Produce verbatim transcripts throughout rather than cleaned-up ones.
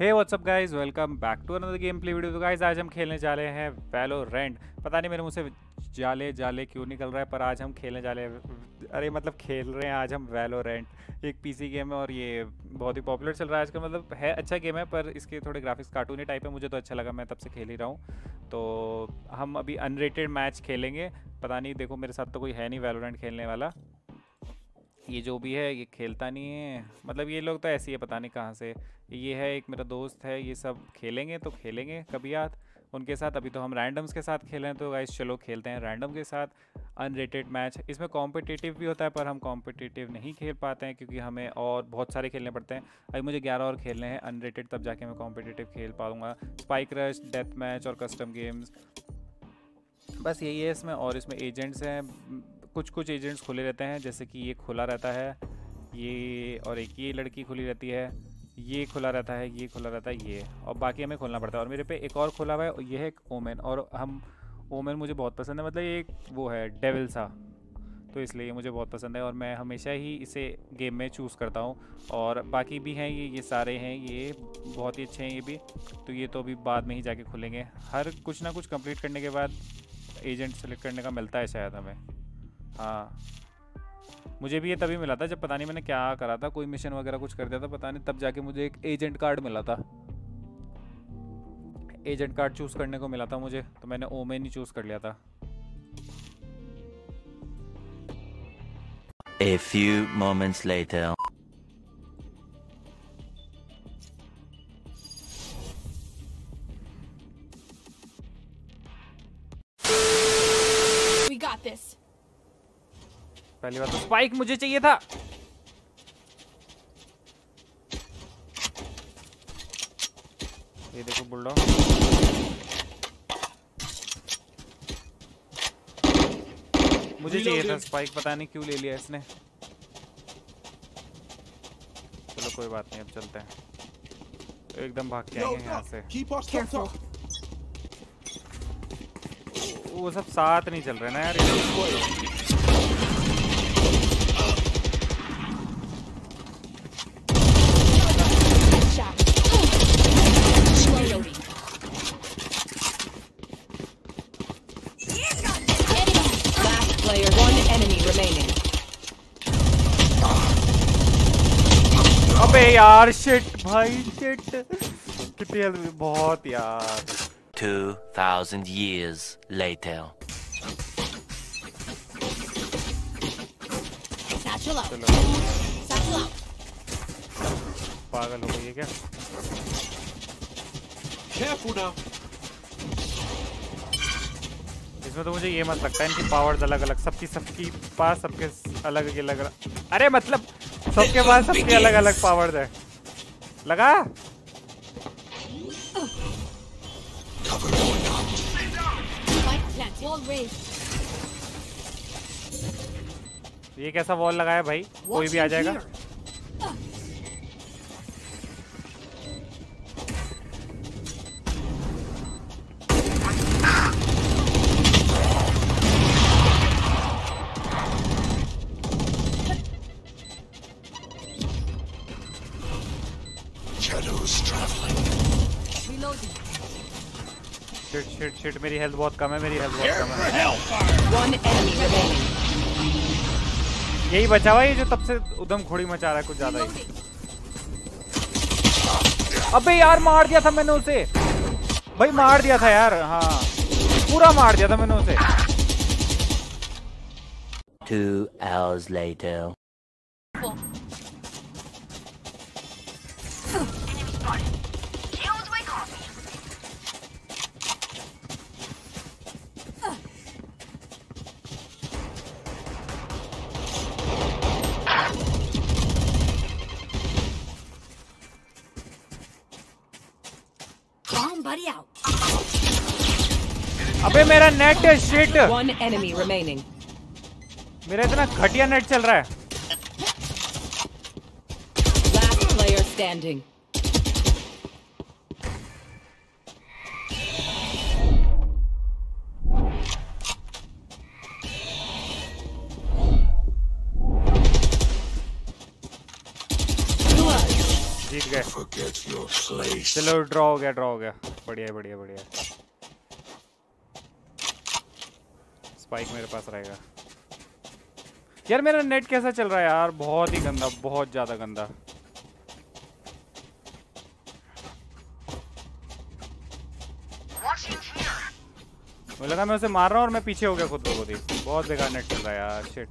Hey what's up guys, welcome back to another game play video. तो guys आज हम खेलने जा रहे हैं वैलोरेंट। पता नहीं मेरे मुंह से जाले जाले क्यों निकल रहा है, पर आज हम खेलने जा रहे हैं, अरे मतलब खेल रहे हैं आज हम वैलोरेंट। एक पीसी गेम है और ये बहुत ही पॉपुलर चल रहा है आजकल। मतलब है अच्छा गेम है, पर इसके थोड़े ग्राफिक्स कार्टूनी टाइप है। मुझे तो अच्छा लगा, मैं तब से खेल ही रहा हूँ। तो हम अभी अनरेटेड मैच खेलेंगे। पता नहीं, देखो मेरे साथ तो कोई है नहीं वैलोरेंट खेलने वाला। ये जो भी है ये खेलता नहीं है, मतलब ये लोग तो ऐसे ही है, पता नहीं कहाँ से। ये है एक मेरा दोस्त है, ये सब खेलेंगे तो खेलेंगे कभी याद उनके साथ। अभी तो हम रैंडम्स के साथ खेल रहे हैं, तो गाइस चलो खेलते हैं रैंडम के साथ अनरेटेड मैच। इसमें कॉम्पिटिटिव भी होता है, पर हम कॉम्पिटिटिव नहीं खेल पाते हैं क्योंकि हमें और बहुत सारे खेलने पड़ते हैं। अभी मुझे ग्यारह और खेलने हैं अनरेटेड, तब जाके मैं कॉम्पिटिटिव खेल पाऊँगा। स्पाइक रश, डेथ मैच और कस्टम गेम्स, बस यही है इसमें। और इसमें एजेंट्स हैं, कुछ कुछ एजेंट्स खुले रहते हैं, जैसे कि ये खुला रहता है ये, और एक ये लड़की खुली रहती है, ये खुला रहता है, ये खुला रहता है ये, और बाकी हमें खोलना पड़ता है। और मेरे पे एक और खुला हुआ है, ये है एक ओमेन, और हम ओमेन मुझे बहुत पसंद है, मतलब ये एक वो है डेविल सा, तो इसलिए ये मुझे बहुत पसंद है और मैं हमेशा ही इसे गेम में चूज़ करता हूँ। और बाकी भी हैं ये ये सारे हैं, ये बहुत ही अच्छे हैं ये भी। तो ये तो अभी बाद में ही जाके खुलेंगे। हर कुछ ना कुछ कंप्लीट करने के बाद एजेंट सेलेक्ट करने का मिलता है शायद हमें। हाँ, मुझे भी ये तभी मिला था जब पता नहीं मैंने क्या करा था, कोई मिशन वगैरह कुछ कर दिया था पता नहीं, तब जाके मुझे एक एजेंट कार्ड मिला था। एजेंट कार्ड चूज़ करने को मिला था मुझे, तो मैंने ओमेन ही चूज़ कर लिया था। A few moments later. We got this. पहली बात तो स्पाइक मुझे चाहिए था। ये देखो बुलडॉग, मुझे चाहिए था स्पाइक, पता नहीं क्यों ले लिया इसने। चलो कोई बात नहीं, अब चलते हैं, एकदम भाग के आएंगे यहाँ से। Careful. वो सब साथ नहीं चल रहे ना यार ये। Shot. Reloading. Last player, one enemy remaining. अबे यार शिट भाई शिट, कितनी हेल्थ, बहुत यार। Two thousand years later. Satchel out. चलो Satchel out. पागल हो गई है क्या? Careful now. इसमें तो मुझे ये मत लगता है, इनकी पावर्स अलग अलग, सबकी सबकी पास सबके अलग अलग, अरे मतलब सबके पास सबके अलग अलग पावर्स है। लगा Spike plant. Wall raised. ये कैसा वॉल लगाया भाई, कोई भी आ जाएगा। Shadows traveling. Reloading. Shit shit shit, मेरी हेल्थ बहुत कम है, मेरी हेल्थ बहुत कम है। One enemy remaining. यही बचा हुआ, ये जो तब से उधम खोड़ी मचा रहा है कुछ ज्यादा ही। अबे यार मार दिया था मैंने उसे भाई, मार दिया था यार, हाँ पूरा मार दिया था मैंने उसे। Two hours later. Bomb buddy out. अबे मेरा net shit, One enemy remaining. मेरा इतना घटिया नेट चल रहा है। Last player standing. जीत गए। Forget your place. चलो ड्रॉ हो गया, ड्रॉ हो गया। बढ़िया बढ़िया बढ़िया। स्पाइक मेरे पास रहेगा। यार मेरा नेट कैसा चल रहा है यार, बहुत ही गंदा, बहुत ज्यादा गंदा। मुझे लगा मैं उसे मार रहा हूँ और मैं पीछे हो गया खुद ब खुद ही। बहुत बेकार नेट चल रहा है यार, शिट।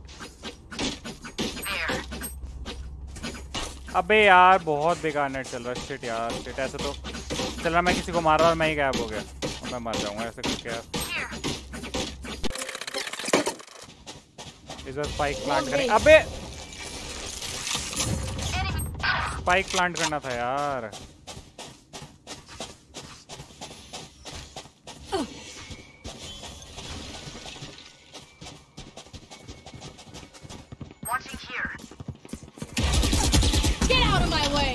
अबे यार बहुत बेकार नेट चल रहा है, शिट यार, शिट। ऐसे तो चल रहा मैं किसी को मार रहा और मैं ही गायब हो गया और मैं मर जाऊंगा ऐसे करके यार। इस बार स्पाइक प्लांट करें। अबे स्पाइक प्लांट करना था यार। Get out of my way!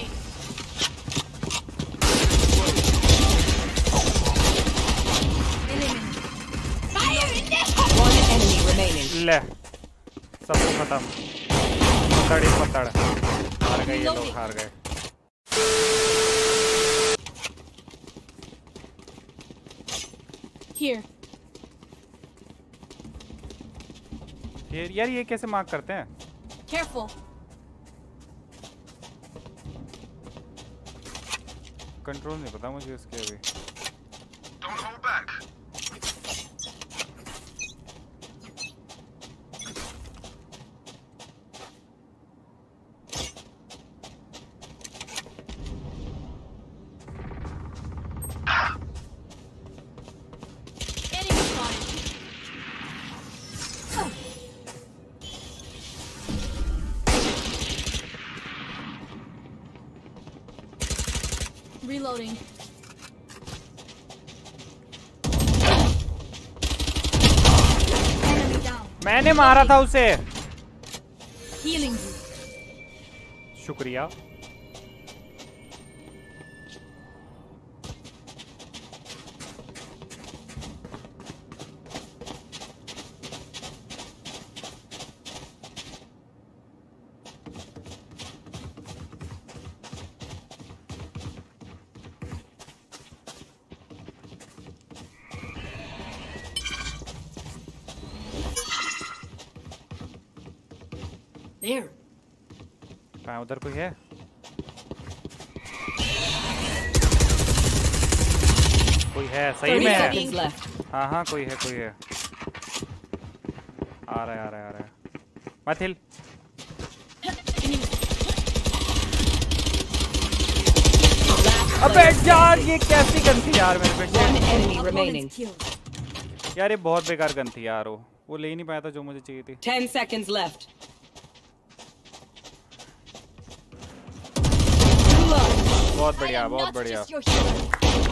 Fire in there! One enemy remaining. ले सब कुछ खत्म। पतड़ ही पतड़। हार गए ये लोग, हार गए। Here. ये यार ये कैसे मार्क करते हैं? Careful. कंट्रोल नहीं पता मुझे इसके अभी। Don't hold back. Enemy spotted. Reloading. Enemy down. मैंने मारा था उसे। Healing you. शुक्रिया। There. कहाँ उधर कोई है? कोई है, सही Thirty में है। seconds left. हाँ हाँ कोई है, कोई है। आ रहा है, आ रहा है, आ रहा है। मत हिल। अबे यार ये कैसी गन थी यार मेरे पे। One enemy remaining. Opponent's killed. यार ये बहुत बेकार गन थी यार, वो वो ले ही नहीं पाया था जो मुझे चाहिए थी। Ten seconds left. बहुत I बढ़िया, am बहुत not बढ़िया। just your hero.